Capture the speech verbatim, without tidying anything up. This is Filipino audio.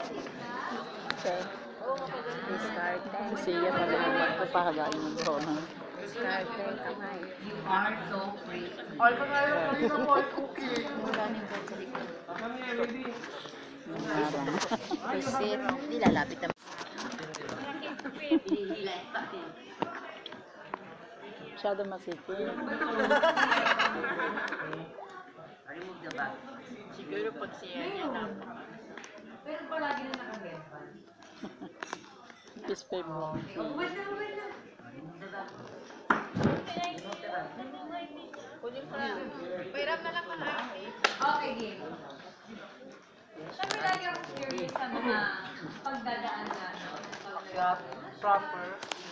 Okay. Diskarte. Siya pala yung magpapahagain ng drone. Diskarte, kamay. You are so pretty. Ay, pangalan ko rin ako ay cookie. Wala nang sa likod. Yung harang. Visit. Hindi lalapit na. Masyado masikip. Remove the bag. Siguro pag siya niya na. Pero palagi na naka-headband. Kiss pa mo. Wait na, wait na. Remove the bag. Remove the bag. Kunin ko na. Pairam na lang ng ate. Okay, game. Sabi lagi ako curious sa mga pagdadaan na. Shot proper.